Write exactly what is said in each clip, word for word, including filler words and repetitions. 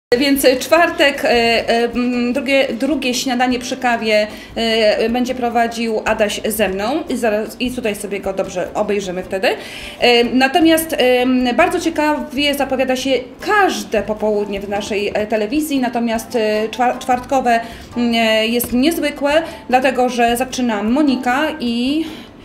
Więc czwartek, drugie, drugie śniadanie przy kawie będzie prowadził Adaś ze mną i, zaraz, i tutaj sobie go dobrze obejrzymy wtedy. Natomiast bardzo ciekawie zapowiada się każde popołudnie w naszej telewizji, natomiast czwartkowe jest niezwykłe, dlatego że zaczyna Monika i...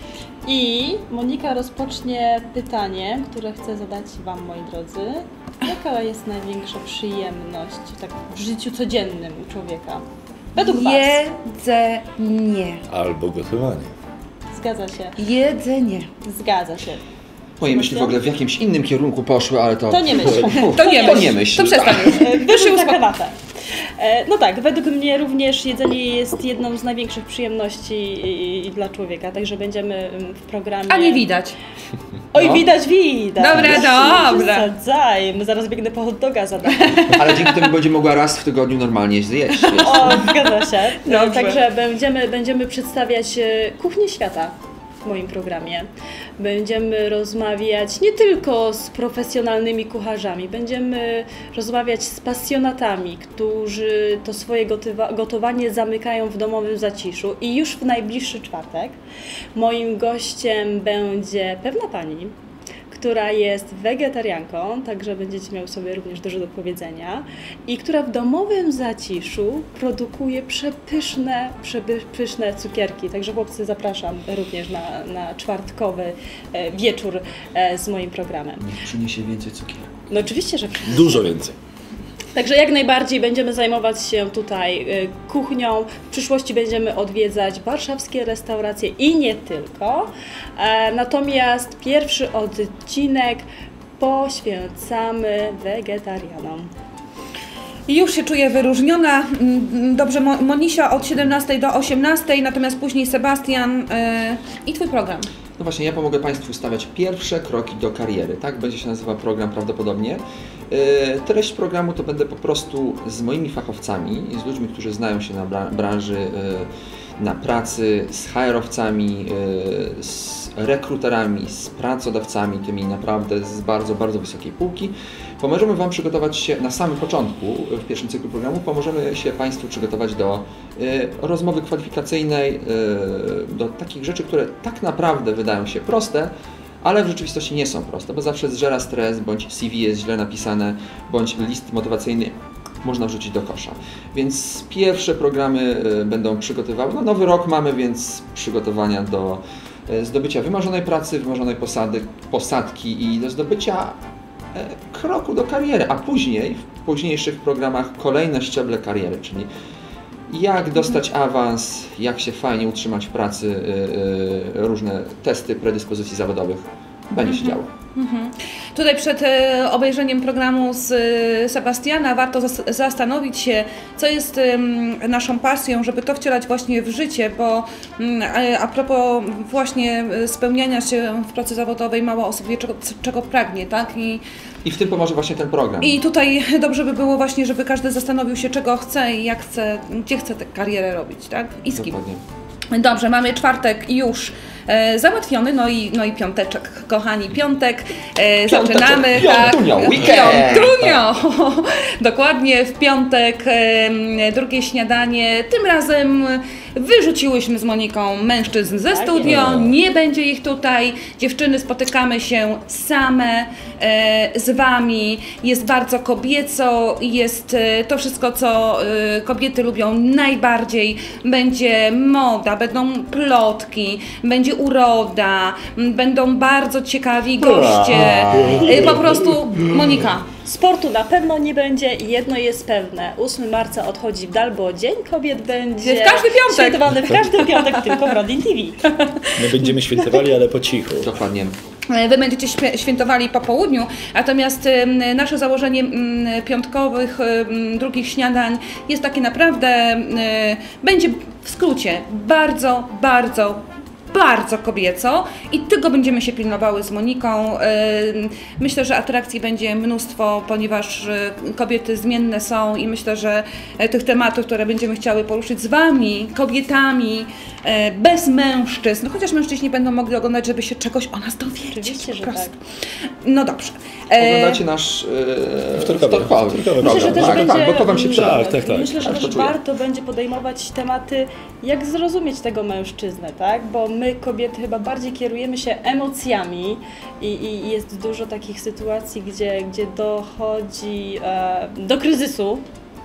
I Monika rozpocznie pytanie, które chcę zadać Wam, moi drodzy. Jaka jest największa przyjemność tak w życiu codziennym u człowieka? Według Was. Jedzenie. Albo gotowanie. Zgadza się. Jedzenie. Zgadza się. Moje myśli w ogóle w jakimś innym kierunku poszły, ale to... To nie myśl. To nie To myśl. nie myśl. To przestań już. Wyszły na kanapę. No tak, według mnie również jedzenie jest jedną z największych przyjemności dla człowieka, także będziemy w programie... A nie widać. Oj, No. widać, widać. Dobra, dobra. Przesadzajmy, zaraz biegnę po hot doga zadać. Ale dzięki temu będzie mogła raz w tygodniu normalnie zjeść. O, zgadza się. Dobrze. Także będziemy, będziemy przedstawiać kuchnię świata w moim programie. Będziemy rozmawiać nie tylko z profesjonalnymi kucharzami, będziemy rozmawiać z pasjonatami, którzy to swoje gotowa gotowanie zamykają w domowym zaciszu. I już w najbliższy czwartek moim gościem będzie pewna pani, która jest wegetarianką, także będziecie miał sobie również dużo do powiedzenia i która w domowym zaciszu produkuje przepyszne, przepyszne cukierki. Także chłopcy, zapraszam również na, na czwartkowy e, wieczór e, z moim programem. Niech przyniesie więcej cukierku. No oczywiście, że przyniesie. Dużo więcej. Także jak najbardziej będziemy zajmować się tutaj kuchnią. W przyszłości będziemy odwiedzać warszawskie restauracje i nie tylko. Natomiast pierwszy odcinek poświęcamy wegetarianom. Już się czuję wyróżniona. Dobrze, Monisia od siedemnastej do osiemnastej, natomiast później Sebastian yy, i Twój program. No właśnie, ja pomogę Państwu stawiać pierwsze kroki do kariery. Tak będzie się nazywał program prawdopodobnie. Treść programu to będę po prostu z moimi fachowcami, z ludźmi, którzy znają się na branży, na pracy, z H R-owcami, z rekruterami, z pracodawcami, tymi naprawdę z bardzo, bardzo wysokiej półki. Pomożemy Wam przygotować się na samym początku, w pierwszym cyklu programu, pomożemy się Państwu przygotować do y, rozmowy kwalifikacyjnej, y, do takich rzeczy, które tak naprawdę wydają się proste, ale w rzeczywistości nie są proste, bo zawsze zżera stres, bądź C V jest źle napisane, bądź list motywacyjny można wrzucić do kosza. Więc pierwsze programy y, będą przygotowywały, no nowy rok mamy, więc przygotowania do y, zdobycia wymarzonej pracy, wymarzonej posady, posadki i do zdobycia kroku do kariery, a później w późniejszych programach kolejne szczeble kariery, czyli jak dostać awans, jak się fajnie utrzymać w pracy, yy, różne testy predyspozycji zawodowych. Będzie się działo. Mhm. Tutaj przed e, obejrzeniem programu z e, Sebastiana warto zas zastanowić się, co jest e, naszą pasją, żeby to wcielać właśnie w życie, bo e, a propos właśnie spełniania się w pracy zawodowej, mało osób wie, czego, czego pragnie, tak? I, I w tym pomoże właśnie ten program. I tutaj dobrze by było właśnie, żeby każdy zastanowił się, czego chce i jak chce, gdzie chce tę karierę robić, tak? I z kim. Dokładnie. Dobrze, mamy czwartek już e, załatwiony, no i, no i piąteczek, kochani, piątek, e, Piąteczek, zaczynamy, piątunio, tak, weekend. piątunio, dokładnie w piątek, e, drugie śniadanie, tym razem wyrzuciłyśmy z Moniką mężczyzn ze studio, nie będzie ich tutaj, dziewczyny, spotykamy się same e, z Wami, jest bardzo kobieco, jest e, to wszystko, co e, kobiety lubią najbardziej, będzie moda, będą plotki, będzie uroda, będą bardzo ciekawi goście, e, po prostu Monika. Sportu na pewno nie będzie i jedno jest pewne. ósmego marca odchodzi w dal, bo Dzień Kobiet będzie w każdy piątek. świętowany w każdy piątek tylko w Rodin T V. My będziemy świętowali, ale po cichu. Dokładnie. Wy będziecie świętowali po południu, natomiast nasze założenie piątkowych drugich śniadań jest takie naprawdę, będzie w skrócie bardzo, bardzo bardzo kobieco i tego będziemy się pilnowały z Moniką. Myślę, że atrakcji będzie mnóstwo, ponieważ kobiety zmienne są i myślę, że tych tematów, które będziemy chciały poruszyć z Wami, kobietami, bez mężczyzn, no chociaż mężczyźni będą mogli oglądać, żeby się czegoś o nas dowiedzieć. Oczywiście, że tak. No dobrze. Oglądacie nasz e, Wtorkowy. wtorkowy Wtorkowy Myślę, że program, też tak, będzie, tak, bo to Wam się przyda. Tak, tak, tak. Myślę, że Aż to też czuję. warto będzie podejmować tematy, jak zrozumieć tego mężczyznę, tak? Bo my, kobiety, chyba bardziej kierujemy się emocjami i, i jest dużo takich sytuacji, gdzie, gdzie dochodzi e, do kryzysu,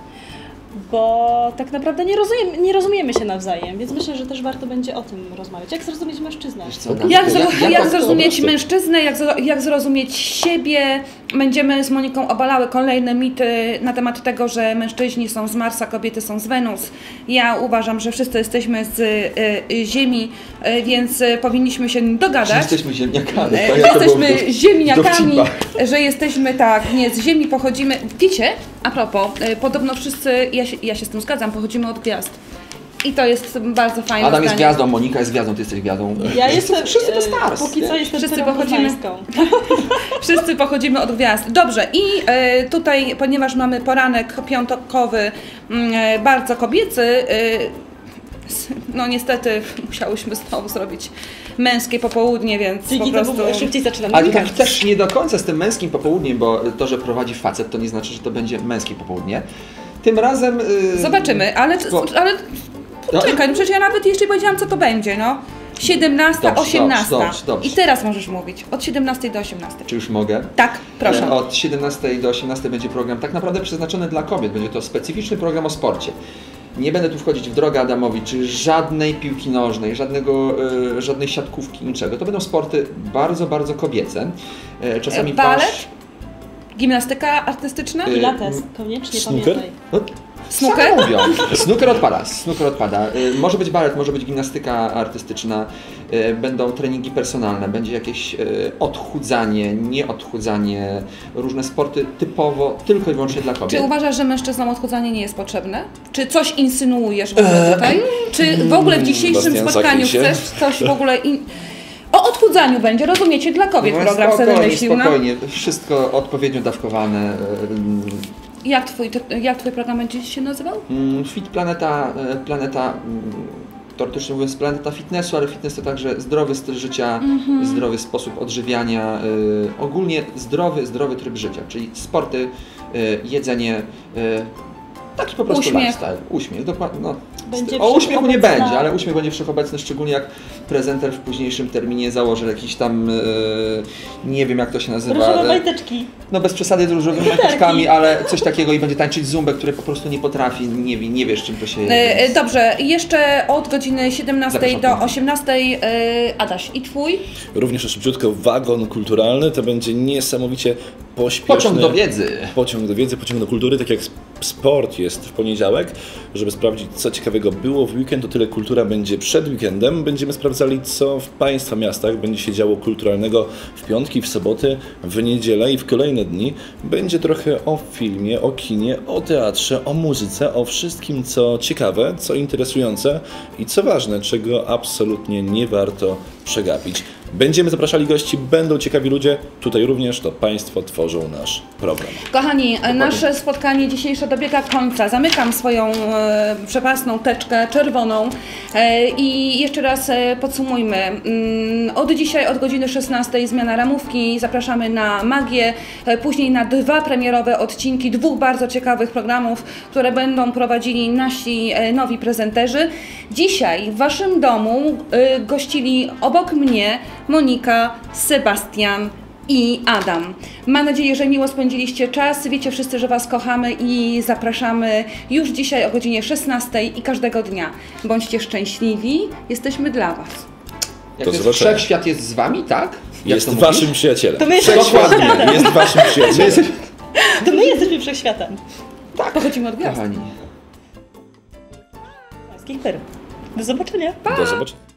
bo tak naprawdę nie, rozumiem, nie rozumiemy się nawzajem, więc myślę, że też warto będzie o tym rozmawiać. Jak zrozumieć mężczyznę? Wiesz co, Jak, zro, ja- ja jak tak- zrozumieć po prostu. mężczyznę, jak, zro, jak zrozumieć siebie. Będziemy z Moniką obalały kolejne mity na temat tego, że mężczyźni są z Marsa, kobiety są z Wenus. Ja uważam, że wszyscy jesteśmy z y, y, Ziemi, y, więc y, powinniśmy się Że dogadać. jesteśmy ziemniakami. E, to Że ja to było jesteśmy w- ziemniakami, dowcipach. że jesteśmy tak, nie, z Ziemi pochodzimy. Wiecie, a propos, y, podobno wszyscy, ja się, ja się z tym zgadzam, pochodzimy od gwiazd. I to jest bardzo fajne Adam jest zdanie. gwiazdą, Monika jest gwiazdą, ty jesteś gwiazdą. Ja jestem, Wszyscy to e, stars. póki co nie? jestem Wszyscy Wszyscy pochodzimy- Wszyscy pochodzimy od gwiazd. Dobrze, i e, tutaj, ponieważ mamy poranek piątkowy, mm, e, bardzo kobiecy, e, s- no niestety musiałyśmy znowu zrobić męskie popołudnie, więc Dzięki po prostu... temu szybciej zaczynamy. Ale tak też nie do końca z tym męskim popołudniem, bo to, że prowadzi facet, to nie znaczy, że to będzie męskie popołudnie. Tym razem... Yy, Zobaczymy, ale, Bo- ale poczekaj, przecież ja nawet jeszcze powiedziałam, co to będzie, no. siedemnasta, Dobrze, osiemnasta. dobrze, dobrze. I teraz możesz mówić, od siedemnastej do osiemnastej. Czy już mogę? Tak, proszę. E, Od siedemnastej do osiemnastej będzie program tak naprawdę przeznaczony dla kobiet. Będzie to specyficzny program o sporcie. Nie będę tu wchodzić w drogę Adamowi, czy żadnej piłki nożnej, żadnego, e, żadnej siatkówki, niczego. To będą sporty bardzo, bardzo kobiece. E, czasami E, balet? wasz- Gimnastyka artystyczna? Y, Pilates, koniecznie Snooker? pamiętaj. No, Snooker? same mówią. Snooker odpada, snooker odpada. Y, Może być balet, może być gimnastyka artystyczna, y, będą treningi personalne, będzie jakieś y, odchudzanie, nieodchudzanie, różne sporty typowo tylko i wyłącznie dla Czy kobiet. uważasz, że mężczyznom odchudzanie nie jest potrzebne? Czy coś insynuujesz w ogóle tutaj? Czy w ogóle w dzisiejszym Bastian, spotkaniu zakryj się. chcesz coś w ogóle... In... O odchudzaniu będzie, rozumiecie, dla kobiet No, program sobie spokojnie, wymyślił, no. spokojnie, wszystko odpowiednio dawkowane. y, Jak twój, jak twój program będzie się nazywał? Mm, Fit Planeta, e, planeta mm, teoretycznie mówiąc planeta fitnessu, ale fitness to także zdrowy styl życia, Mhm. zdrowy sposób odżywiania, y, ogólnie zdrowy, zdrowy tryb życia, czyli sporty, y, jedzenie, y, taki po prostu Uśmiech. lifestyle, uśmiech, dokładnie. No, Będzie o uśmiechu nie wszechobecna. będzie, ale uśmiech będzie wszechobecny, szczególnie jak prezenter w późniejszym terminie założy jakiś tam, y, nie wiem jak to się nazywa, Różowe y, majteczki. no bez przesady z różowymi majteczkami, ale coś takiego i będzie tańczyć zumbę, który po prostu nie potrafi, nie wie, nie wiesz czym to się je. E, więc- Dobrze, jeszcze od godziny siedemnastej Zapraszam. do osiemnastej. e, Adaś, i twój? Również jeszcze szybciutko wagon kulturalny, to będzie niesamowicie pośpieszny Pociąg do wiedzy. pociąg do wiedzy, pociąg do kultury, tak jak sp- sport jest w poniedziałek, żeby sprawdzić co ciekawego było w weekend, to tyle kultura będzie przed weekendem. Będziemy sprawdzali co w Państwa miastach będzie się działo kulturalnego w piątki, w soboty, w niedzielę i w kolejne dni. Będzie trochę o filmie, o kinie, o teatrze, o muzyce, o wszystkim co ciekawe, co interesujące i co ważne, czego absolutnie nie warto przegapić. Będziemy zapraszali gości, będą ciekawi ludzie, tutaj również to Państwo tworzą nasz program. Kochani, nasze spotkanie dzisiejsze dobiega końca. Zamykam swoją e, przepasną teczkę czerwoną e, i jeszcze raz e, podsumujmy. Mm, od dzisiaj, od godziny szesnastej zmiana ramówki, zapraszamy na Magię, e, później na dwa premierowe odcinki dwóch bardzo ciekawych programów, które będą prowadzili nasi e, nowi prezenterzy. Dzisiaj w Waszym domu e, gościli obok mnie Monika, Sebastian i Adam. Mam nadzieję, że miło spędziliście czas. Wiecie wszyscy, że Was kochamy i zapraszamy już dzisiaj o godzinie szesnastej i każdego dnia. Bądźcie szczęśliwi, jesteśmy dla Was. Jak Do jest zobaczenia. wszechświat jest z wami, tak? Jak Jest to mówisz? Waszym przyjacielem. To my jesteśmy Dokładnie. wszechświatem. Jest Waszym przyjacielem. To my jesteśmy wszechświatem. Pochodzimy od gwiazd. Kochani. Pańskich perł. Do zobaczenia. Do zobaczenia.